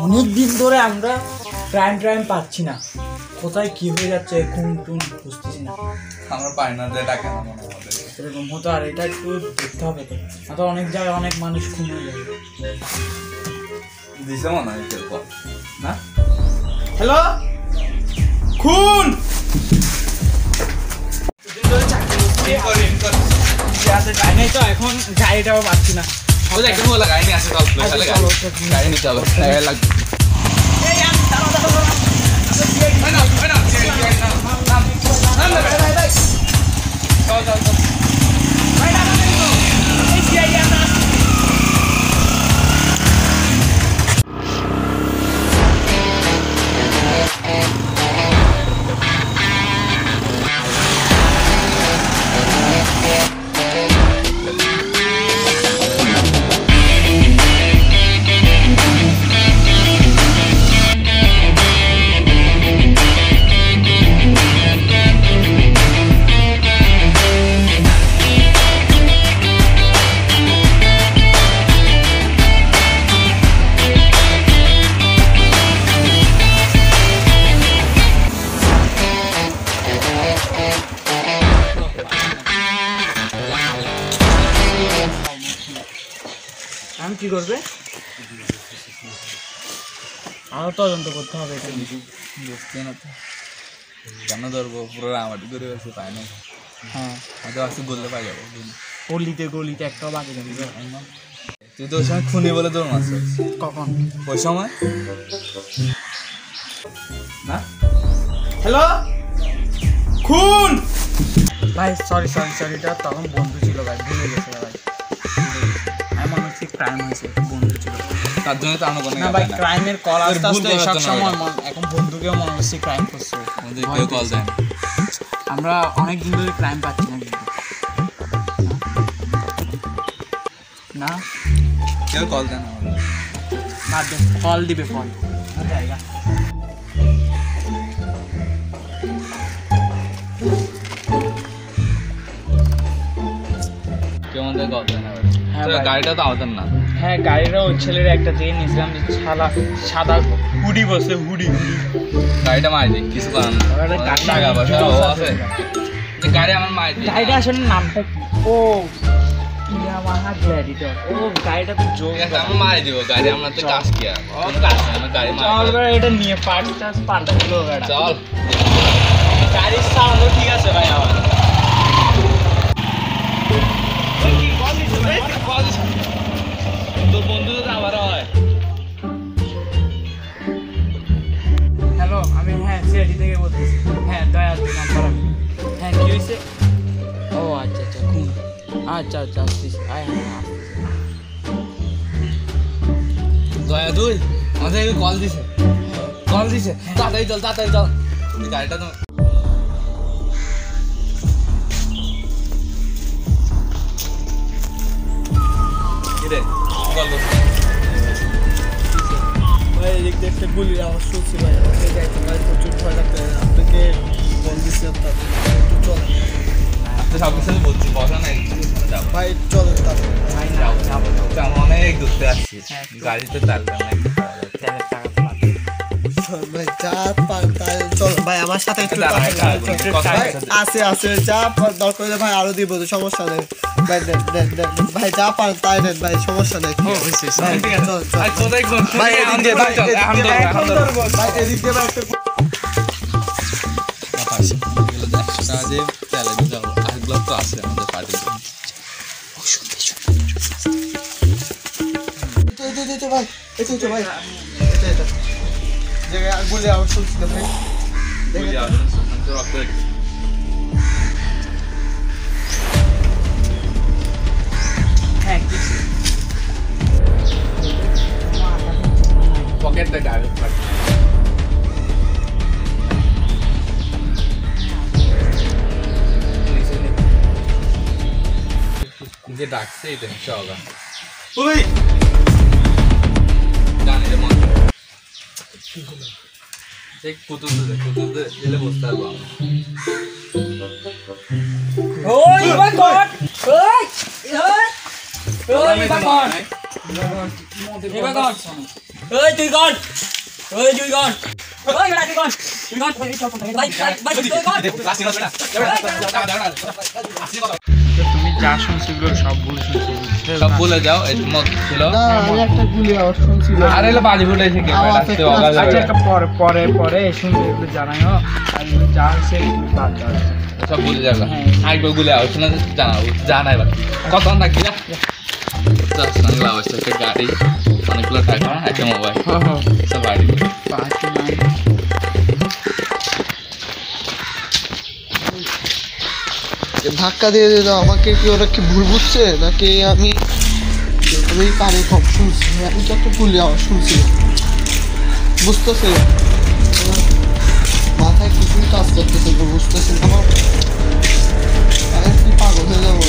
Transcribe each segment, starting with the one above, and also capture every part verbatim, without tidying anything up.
অনেক দিন ধরে আমরা ক্রাইম ট্রাইম পাচ্ছি না, কোথায় কি হয়ে যাচ্ছে খুন টুন বুঝতেছি না। আমরা পাই না, ডাকে না মনে হয় এরকম হতো। আর এটা একটু দেখতে হবে তো, না তো অনেক জায়গায় অনেক মানুষ খুন হয়ে যাবে। দিছে মনে হয় না। হ্যালো, খুন তো এখন গাড়িটাও পাচ্ছি না। গাড়ি আছে গাড়ি নিতে হবে। আমি কি করবে? আরো তদন্ত করতে হবে এটা। বুঝতে না তো কেন ধরবো, পুরো রামাটি করে বসে পায় না। হ্যাঁ, হয়তো আসতে বললে পাই যাবো। গলিতে গলিতে একটাও বাকি নেই। তুই তো ওই সময় খুনি বলে তোর মাছ কখন? ওই সময় না। হ্যালো, খুন ভাই। সরি সরি সরি এটা তখন বন্ধু ছিল ভাই, ভুলে গেছে ভাই। এমন হচ্ছে ক্রাইম হয়েছে, বন্ধু ছিল তার জন্য তো আমরা কোনো না ভাই। ক্রাইমের কল আসতে আসতে সব সময় এখন বন্ধুকেও মনে হচ্ছে ক্রাইম করছে। কেউ কল দেয় না। আমরা অনেক দিন ধরে ক্রাইম পাচ্ছি না কিন্তু না, কেউ কল দেয় না। না কল দিবে ফোন জায়গা। কেমন দেয় কল দেয় না। গাড়িটা তো আমাদের না। হ্যাঁ, গাড়িটা ওই ছেলের একটা দিয়ে নিয়েছিলাম, যে সাদা সাদা হুডি বসে হুডি হুডি গাড়িটা মারি দিই, কিছু কারণ টাকা পয়সা আছে। গাড়ি আমার মারি দিই। গাড়িটা আসলে নামটা কি? ও ইয়ামাহা গ্ল্যাডিটর। ও গাড়িটা তো জোর। আমি মারি দিব গাড়ি, আমরা তো কাজ কি আর কাজ না। গাড়ি চল ভাই, এটা নিয়ে পার্টস টার্টস পাল্টা দিল গাড়ি। চল, গাড়ির সাউন্ডও ঠিক আছে ভাই আমার। তোর বন্ধু তো আবার হয়। হ্যালো, আমি হ্যাঁ সিআইডি থেকে বলতেছি। হ্যাঁ দয়া নাম্বার আমি। হ্যাঁ কি হয়েছে? ও আচ্ছা আচ্ছা, খুন। আচ্ছা আচ্ছা আসতেছি। আয় হ্যাঁ দয়া দুই আমাদের কল দিছে, কল দিছে। তাড়াতাড়ি চল, তাড়াতাড়ি চল। গাড়িটা তো ভাই এদিক দিয়ে একটা গুলির আওয়াজ শুনছি ভাই, আমাকে যাইতে ভাই প্রচুর ভয় লাগবে। আপনাকে ফোন দিচ্ছিলাম, তারপর একটু চল। সব কিছু বলছি, বসা নাই ভাই চলেন তারপর। ভাই না যাবো আমি অনেক দূরতে আসছি, গাড়িতে তেল তেলের টাকা তো লাগবে। ভাই যা পার তাই চল ভাই, আমার সাথে একটু ভাই আছে আছে যা দরকার হলে ভাই আরো দিব, সমস্যা নেই ভাই। দেন দেন দেন ভাই যা পার তাই দেন ভাই, সমস্যা নেই। চল চল ভাই, এদিক দিয়ে ভাই, ভাই এদিক দিয়ে ভাই একটা তো আছে আমাদের পার্টির। ভাই এটা তো ভাই এটা এটা জায়গায় গুলি আওয়াজ শুনছি না ভাই। হ্যাঁ পকেটটা গাড়ি যে ডাকছে এটা ইনশাআল্লাহ। ওই জানি রে মন এক কুতুব দে কুতুব দে দিলে বসতে পারবো। ওই বাকট ওই ওই ওই বাকট বাকট ওই তুই কোন ওই তুই কোন ওই বেটা তুই কোন তুই কোন ভাই ভাই তুই কোন তুমি যা শুনছিস সব ভুল শুনছিস সব ভুলে যাও এই মত ছিল না আমি একটা গুলি আওয়াজ শুনছিলাম আরে এলো বাজি ফুটাইছে কে আসতে ওগা যাবে আচ্ছা পরে পরে পরে শুনলে একটু জানাইও আর যা হইছে একটু বাদ দাও সব ভুলে যাবে আইগো গুলে আওয়াজ শুনে জানাও জানাই বাকি কত নাকি যা দশ নাংলা অবস্থা একটা গাড়ি অনেকগুলো টাকা একটা মোবাইল সব গাড়ি ধাক্কা দিয়ে দিল আমাকে কি ওরা কি ভুল বুঝছে নাকি আমি আমি কানে কম শুনছি আমি তো একটা গুলি আওয়াজ শুনছি বুঝতেছে মাথায় কিছুই কাজ করতেছে বুঝতেছে আমার কি পাগল হয়ে যাবো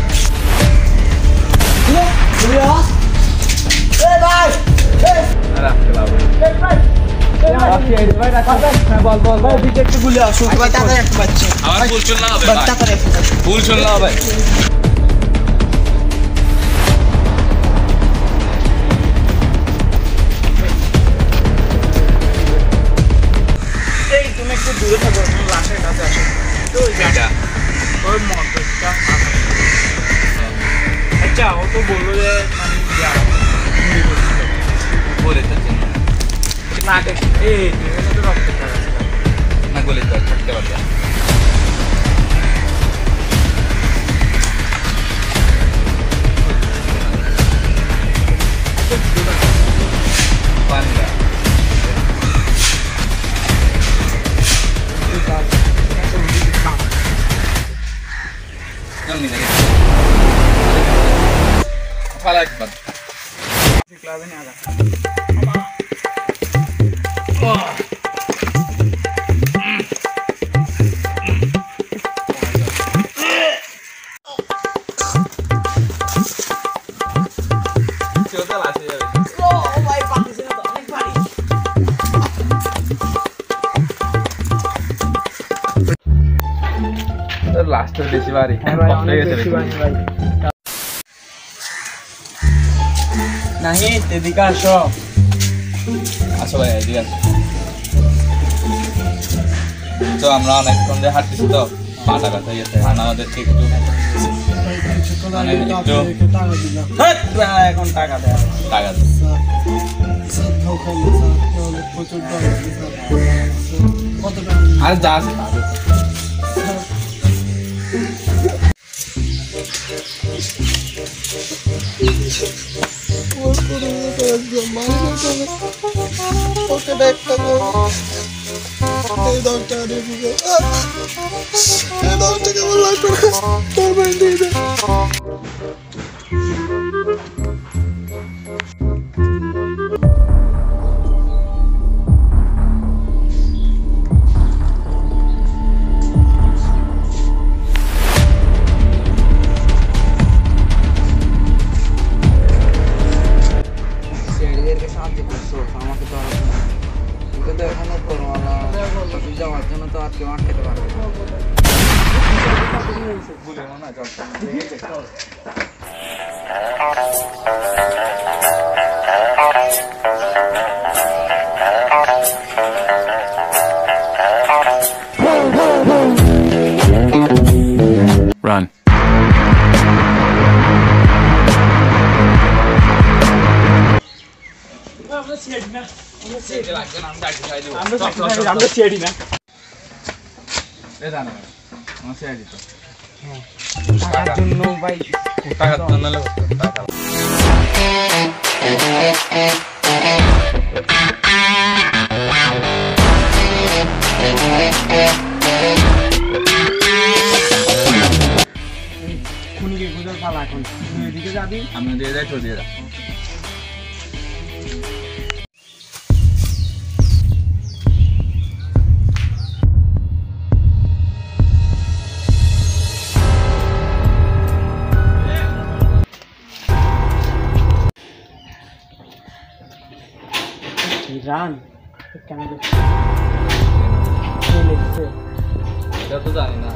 ভুল শুনলা হবে তুমি একটু দূরে থাকো লাশের কাছে আসো ওই মন্ত্রটা আচ্ছা ও তো বললো যে বলে যাচ্ছে না দেখ এই তো রক্ত না বলে তো থাকতে পারবে পান্ডা Fala aqui, mano. Clave nada. Last বেশি বাড়ি নাহি এদিকে আসো আসো ভাই এদিকে আসো তো আমরা অনেকক্ষণ ধরে হাঁটতেছি তো পাটা ব্যথা গেছে আমাদেরকে একটু মানে একটু এখন টাকা দেয় টাকা দেয় আর যা আছে ওকে একটা এই দশটা দিয়ে দিল এই দশটা কেমন লাগবে তারপরে দিয়ে দে যাওয়ার জন্য তো আর কেউ আটকাতে পারবে Run. আমরা সিআইডি না টাকার জন্য ভাই টাকার জন্য টাকা খুনিকে খুঁজার পালা এখন তুই এদিকে যাবি আমি দিয়ে যাই তো দিয়ে যা রান কেন এটা তো জানি না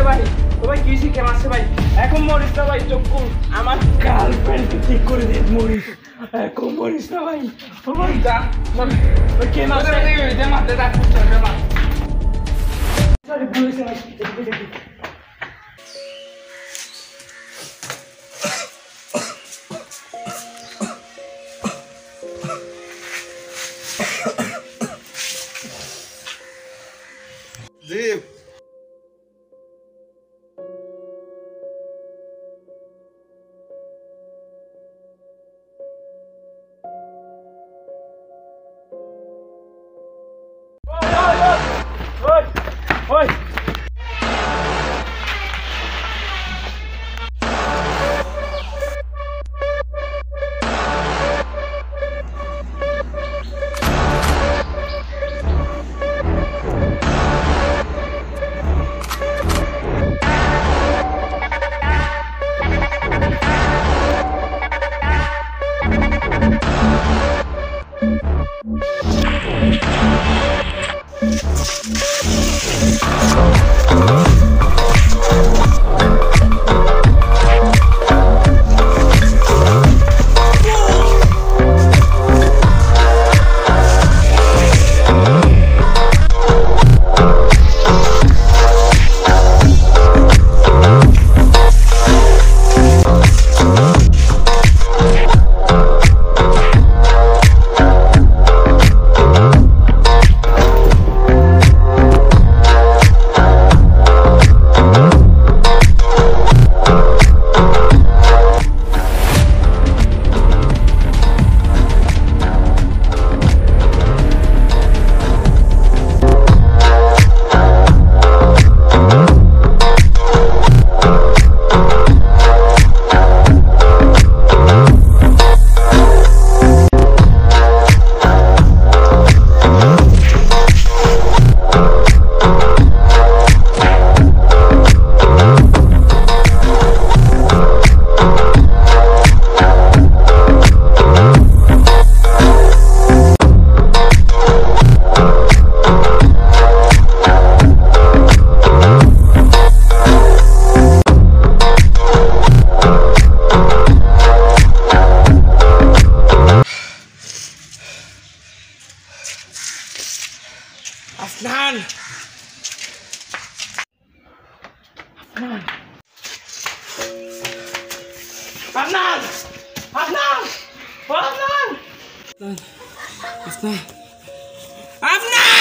ভাই ও ভাই কি শিখে মারছে ভাই এখন মরিস না ভাই চক্কু আমার গার্লফ্রেন্ড ঠিক করে দে মরিস এখন মরিস না ভাই ও ভাই যা ওই কে মারছে দে মারতে দে দে মার সরি পুলিশ ভাই দেখি দেখি Deep. Oi! Oi! Afnan! Afnan! Afnan! Afnan! Afnan! Afnan! Afnan!